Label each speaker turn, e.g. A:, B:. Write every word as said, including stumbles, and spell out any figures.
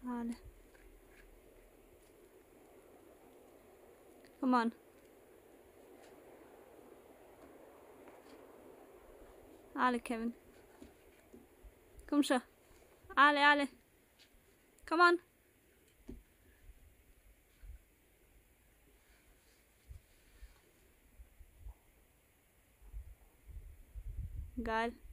A: تعال. Come on. تعال كيفن. Kom så. Ali, Ali. Come on. God.